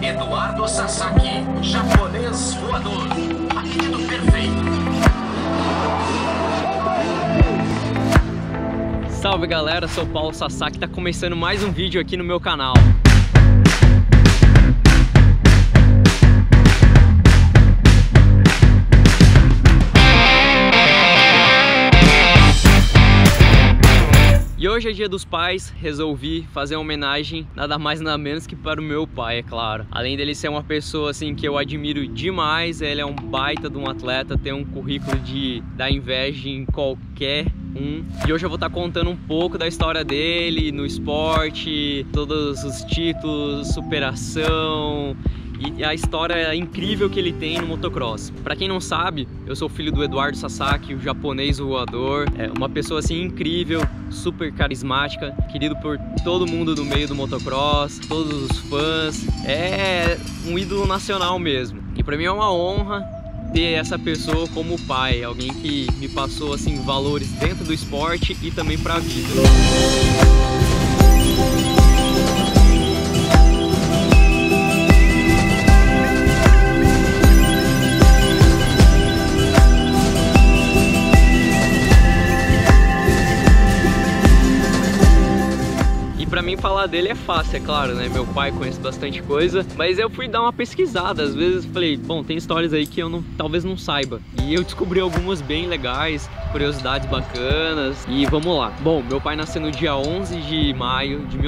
Eduardo Sasaki, japonês voador. Apelido perfeito. Salve galera, sou o Paulo Sasaki, tá começando mais um vídeo aqui no meu canal. E hoje é dia dos pais, resolvi fazer uma homenagem nada mais nada menos que para o meu pai, é claro. Além dele ser uma pessoa assim que eu admiro demais, ele é um baita de um atleta, tem um currículo de dar inveja em qualquer um. E hoje eu vou estar contando um pouco da história dele no esporte, todos os títulos, superação e a história incrível que ele tem no motocross. Pra quem não sabe, eu sou filho do Eduardo Sasaki, o japonês voador. É uma pessoa assim incrível, super carismática, querido por todo mundo do meio do motocross, todos os fãs. É um ídolo nacional mesmo. E pra mim é uma honra ter essa pessoa como pai, alguém que me passou assim valores dentro do esporte e também pra vida. Pra mim falar dele é fácil, é claro, né? Meu pai conhece bastante coisa, mas eu fui dar uma pesquisada. Às vezes falei, bom, tem histórias aí que eu talvez não saiba. E eu descobri algumas bem legais, curiosidades bacanas. E vamos lá. Bom, meu pai nasceu no dia 11 de maio de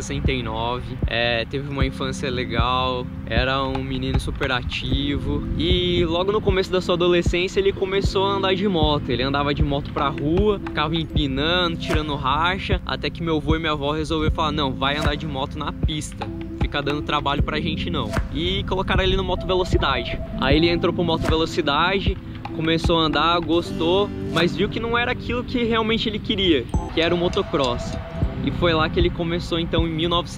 1969. Teve uma infância legal, era um menino super ativo. E logo no começo da sua adolescência ele começou a andar de moto. Ele andava de moto pra rua, ficava empinando, tirando racha, até que meu avô e minha avó resolveram falar, não, vai andar de moto na pista, fica dando trabalho pra gente não. E colocaram ele no moto velocidade. Aí ele entrou pro moto velocidade, começou a andar, gostou, mas viu que não era aquilo que realmente ele queria, que era o motocross. E foi lá que ele começou então em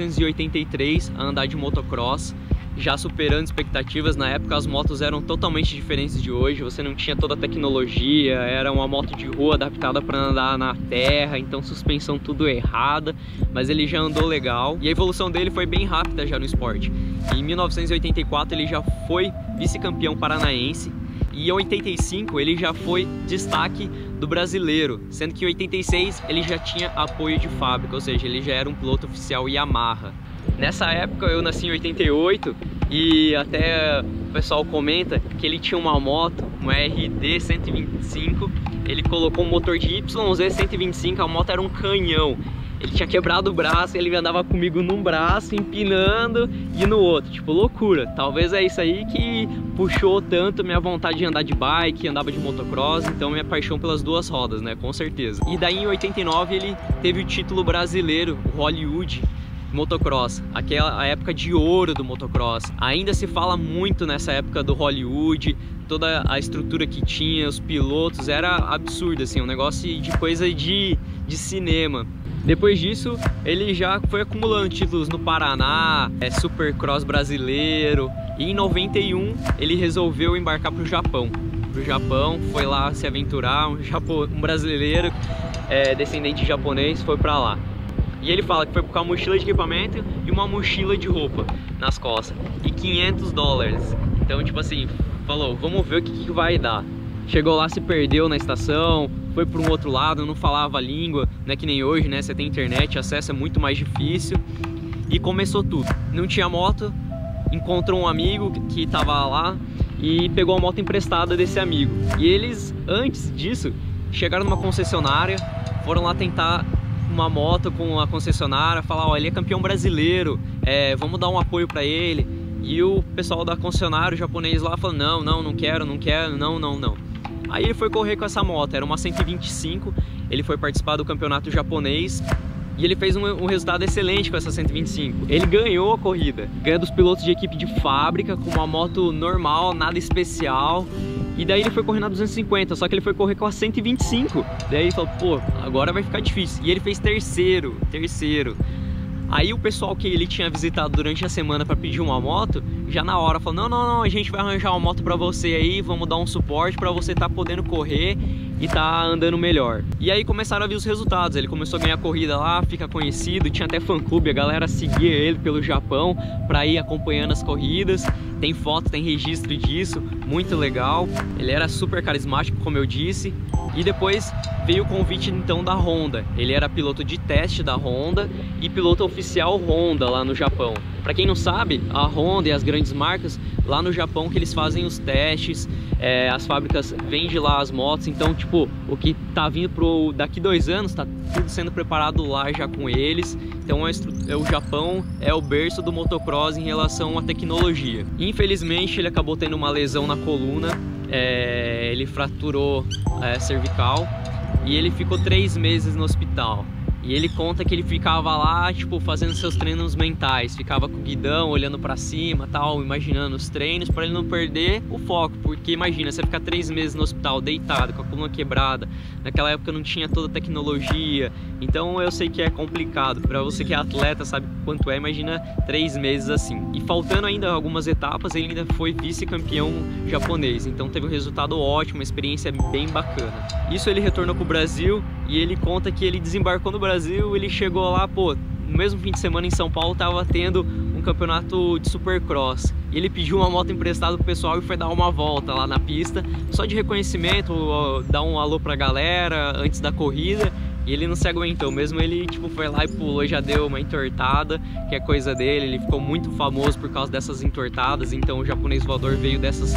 1983 a andar de motocross, já superando expectativas. Na época as motos eram totalmente diferentes de hoje, você não tinha toda a tecnologia, era uma moto de rua adaptada para andar na terra, então suspensão tudo errada, mas ele já andou legal e a evolução dele foi bem rápida já no esporte. Em 1984 ele já foi vice-campeão paranaense e em 85 ele já foi destaque do brasileiro, sendo que em 86 ele já tinha apoio de fábrica, ou seja, ele já era um piloto oficial Yamaha. Nessa época eu nasci em 88 e até o pessoal comenta que ele tinha uma moto, uma RD 125, ele colocou um motor de YZ 125, a moto era um canhão. Ele tinha quebrado o braço, ele andava comigo num braço, empinando, e no outro, tipo, loucura. Talvez é isso aí que puxou tanto minha vontade de andar de bike, andava de motocross, então minha paixão pelas duas rodas, né, com certeza. E daí em 89 ele teve o título brasileiro, o Hollywood motocross, aquela época de ouro do motocross. Ainda se fala muito nessa época do Hollywood, toda a estrutura que tinha, os pilotos, era absurdo, assim, um negócio de coisa de cinema. Depois disso, ele já foi acumulando títulos no Paraná, Supercross brasileiro, e em 91 ele resolveu embarcar para o Japão. Foi lá se aventurar, um brasileiro descendente japonês foi para lá. E ele fala que foi com uma mochila de equipamento e uma mochila de roupa nas costas e $500. Então, tipo assim, falou, vamos ver o que vai dar. Chegou lá, se perdeu na estação, foi para um outro lado, não falava a língua, não é que nem hoje, né? Você tem internet, acesso é muito mais difícil. E começou tudo. Não tinha moto, encontrou um amigo que estava lá e pegou a moto emprestada desse amigo. E eles, antes disso, chegaram numa concessionária, foram lá tentar uma moto com a concessionária, falar, ó, ele é campeão brasileiro, vamos dar um apoio para ele. E o pessoal da concessionária, o japonês lá, falou, não quero, não. Aí ele foi correr com essa moto, era uma 125, ele foi participar do campeonato japonês e ele fez um resultado excelente com essa 125. Ele ganhou a corrida, ganhou dos pilotos de equipe de fábrica, com uma moto normal, nada especial. E daí ele foi correr na 250, só que ele foi correr com a 125. Daí ele falou, pô, agora vai ficar difícil. E ele fez terceiro. Aí o pessoal que ele tinha visitado durante a semana para pedir uma moto, já na hora falou, não, a gente vai arranjar uma moto para você aí, vamos dar um suporte para você estar podendo correr. e tá andando melhor. E aí começaram a vir os resultados, ele começou a ganhar corrida lá, fica conhecido, tinha até fã-clube, a galera seguia ele pelo Japão pra ir acompanhando as corridas. Tem foto, tem registro disso, muito legal. Ele era super carismático, como eu disse. E depois veio o convite então da Honda. Ele era piloto de teste da Honda e piloto oficial Honda lá no Japão. Para quem não sabe, a Honda e as grandes marcas lá no Japão que eles fazem os testes, as fábricas vendem lá as motos, então tipo, o que tá vindo daqui 2 anos, tá tudo sendo preparado lá já com eles. Então o Japão é o berço do motocross em relação à tecnologia. Infelizmente ele acabou tendo uma lesão na coluna, ele fraturou cervical e ele ficou 3 meses no hospital. E ele conta que ele ficava lá, tipo, fazendo seus treinos mentais, ficava com o guidão, olhando pra cima, tal, imaginando os treinos, para ele não perder o foco, porque imagina, você ficar 3 meses no hospital, deitado, com a coluna quebrada, naquela época não tinha toda a tecnologia, então eu sei que é complicado, pra você que é atleta, sabe quanto é, imagina 3 meses assim. E faltando ainda algumas etapas, ele ainda foi vice-campeão japonês, então teve um resultado ótimo, uma experiência bem bacana. Isso ele retornou pro Brasil, e ele conta que ele desembarcou no Brasil, ele chegou lá, pô, no mesmo fim de semana em São Paulo tava tendo um campeonato de Supercross. E ele pediu uma moto emprestada pro pessoal e foi dar uma volta lá na pista, só de reconhecimento, dar um alô pra galera antes da corrida. E ele não se aguentou, mesmo ele tipo foi lá e pulou, já deu uma entortada, que é coisa dele. Ele ficou muito famoso por causa dessas entortadas, então o japonês voador veio desses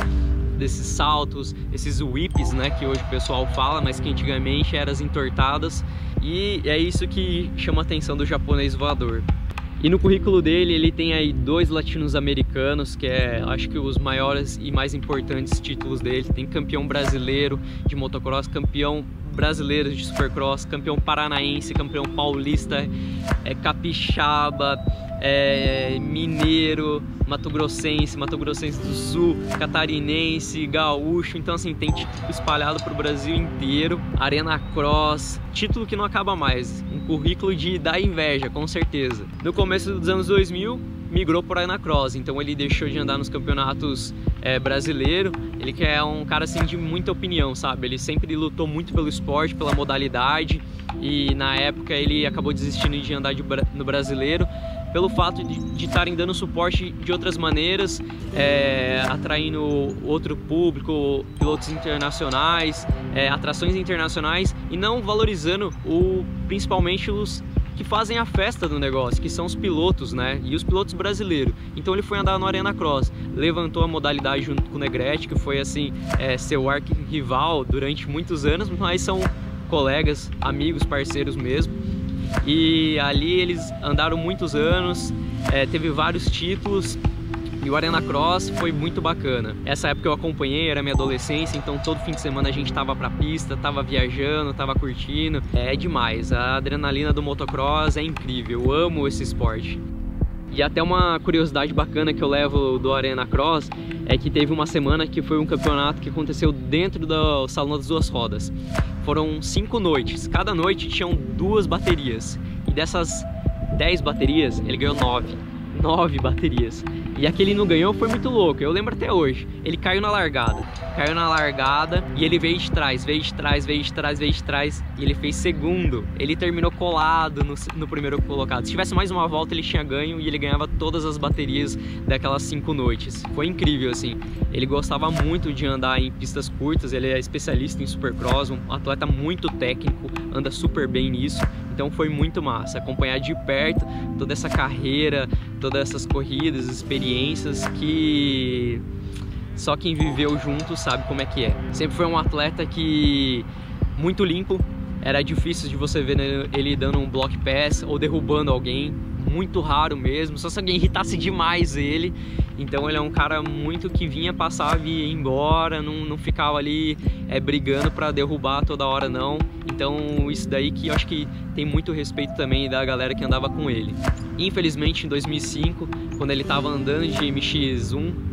saltos, esses whips, né, que hoje o pessoal fala, mas que antigamente eram as entortadas. E é isso que chama a atenção do japonês voador. E no currículo dele, ele tem aí 2 latinos-americanos, que acho que os maiores e mais importantes títulos dele. Tem campeão brasileiro de motocross, campeão brasileiro de supercross, campeão paranaense, campeão paulista, capixaba, mineiro, mato-grossense do sul, catarinense, gaúcho. Então assim, tem título espalhado pro Brasil inteiro. Arena Cross, título que não acaba mais, um currículo de dar inveja, com certeza. No começo dos anos 2000 migrou para Arena Cross, então ele deixou de andar nos campeonatos brasileiro. Ele que é um cara assim de muita opinião, sabe? Ele sempre lutou muito pelo esporte, pela modalidade, e na época ele acabou desistindo de andar no brasileiro pelo fato de estarem dando suporte de outras maneiras, atraindo outro público, pilotos internacionais, atrações internacionais, e não valorizando principalmente os que fazem a festa do negócio, que são os pilotos, né? E os pilotos brasileiros. Então ele foi andar no Arena Cross, levantou a modalidade junto com o Negrete, que foi assim, seu arqui-rival durante muitos anos, mas são colegas, amigos, parceiros mesmo. E ali eles andaram muitos anos, teve vários títulos. E o Arena Cross foi muito bacana. Essa época eu acompanhei, era minha adolescência, então todo fim de semana a gente tava pra pista, tava viajando, tava curtindo. É demais, a adrenalina do motocross é incrível, eu amo esse esporte. E até uma curiosidade bacana que eu levo do Arena Cross é que teve uma semana que foi um campeonato que aconteceu dentro do Salão das Duas Rodas. Foram 5 noites, cada noite tinham 2 baterias. E dessas 10 baterias, ele ganhou 9 baterias. E a que ele não ganhou foi muito louco, eu lembro até hoje. Ele caiu na largada e ele veio de trás, e ele fez segundo. Ele terminou colado no primeiro colocado. Se tivesse mais uma volta ele tinha ganho, e ele ganhava todas as baterias daquelas 5 noites. Foi incrível assim. Ele gostava muito de andar em pistas curtas, ele é especialista em supercross, um atleta muito técnico, anda super bem nisso. Então foi muito massa acompanhar de perto toda essa carreira, todas essas corridas, experiências que só quem viveu junto sabe como é que é. Sempre foi um atleta que muito limpo, era difícil de você ver ele dando um block pass ou derrubando alguém, muito raro mesmo, só se alguém irritasse demais ele. Então ele é um cara muito que vinha, passava e ia embora, não ficava ali brigando pra derrubar toda hora não. Então isso daí que eu acho que tem muito respeito também da galera que andava com ele. Infelizmente em 2005, quando ele tava andando de MX-1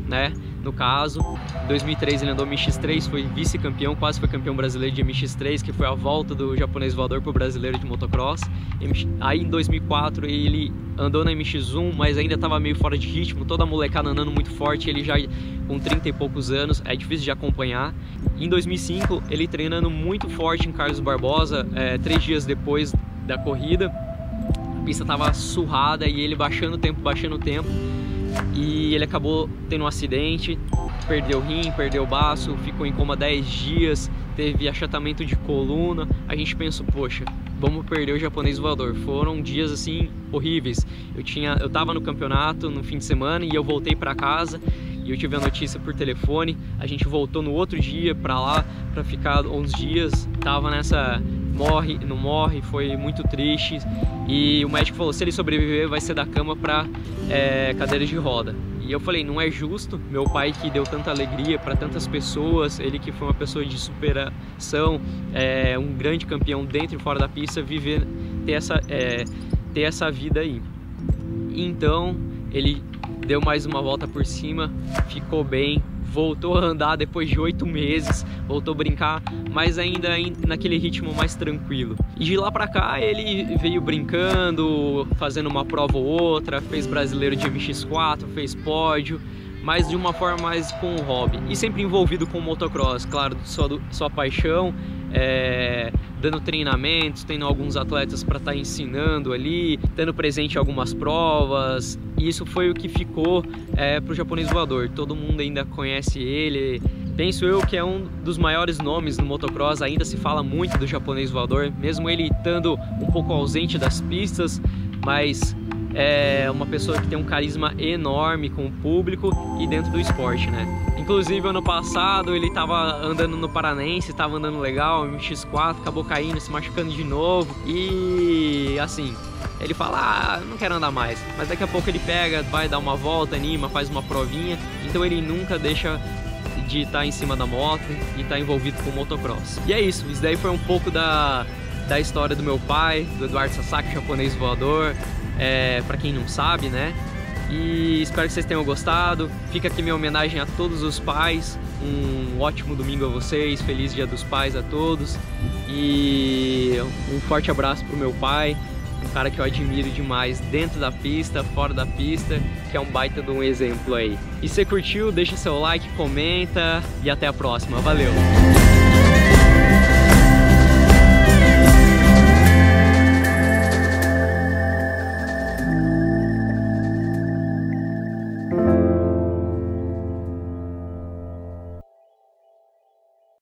né? No caso, em 2003 ele andou MX3, foi vice-campeão, quase foi campeão brasileiro de MX3, que foi a volta do japonês voador pro brasileiro de motocross. Aí em 2004 ele andou na MX1, mas ainda estava meio fora de ritmo, toda a molecada andando muito forte, ele já com 30 e poucos anos, é difícil de acompanhar. Em 2005 ele treinando muito forte em Carlos Barbosa, 3 dias depois da corrida, a pista estava surrada e ele baixando o tempo, e ele acabou tendo um acidente, perdeu o rim, perdeu o baço, ficou em coma 10 dias, teve achatamento de coluna. A gente pensou, poxa, vamos perder o japonês voador. Foram dias assim horríveis. Eu tava no campeonato no fim de semana e eu voltei para casa e eu tive a notícia por telefone. A gente voltou no outro dia para lá para ficar uns dias. Tava nessa morre, não morre, foi muito triste. E o médico falou, se ele sobreviver vai ser da cama para cadeira de roda. E eu falei, não é justo, meu pai que deu tanta alegria para tantas pessoas, ele que foi uma pessoa de superação, um grande campeão dentro e fora da pista, ter essa vida aí. Então ele deu mais uma volta por cima, ficou bem, voltou a andar depois de 8 meses, voltou a brincar, mas ainda naquele ritmo mais tranquilo. E de lá pra cá ele veio brincando, fazendo uma prova ou outra, fez brasileiro de MX4, fez pódio, mas de uma forma mais com o hobby. E sempre envolvido com o motocross, claro, sua paixão, dando treinamentos, tendo alguns atletas para estar ensinando ali, estando presente em algumas provas. E isso foi o que ficou para o japonês voador. Todo mundo ainda conhece ele. Penso eu que é um dos maiores nomes no motocross, ainda se fala muito do japonês voador, mesmo ele estando um pouco ausente das pistas, mas é uma pessoa que tem um carisma enorme com o público e dentro do esporte, né? Inclusive ano passado ele estava andando no Paranense, estava andando legal, MX4, acabou caindo, se machucando de novo e assim, ele fala, não quero andar mais, mas daqui a pouco ele pega, vai dar uma volta, anima, faz uma provinha, então ele nunca deixa de estar em cima da moto e estar envolvido com o motocross. E é isso daí foi um pouco da história do meu pai, do Eduardo Sasaki, japonês voador, para quem não sabe, né? E espero que vocês tenham gostado. Fica aqui minha homenagem a todos os pais. Um ótimo domingo a vocês, feliz Dia dos Pais a todos. E um forte abraço pro meu pai, um cara que eu admiro demais dentro da pista, fora da pista, que é um baita de um exemplo aí. E se você curtiu, deixa seu like, comenta e até a próxima. Valeu!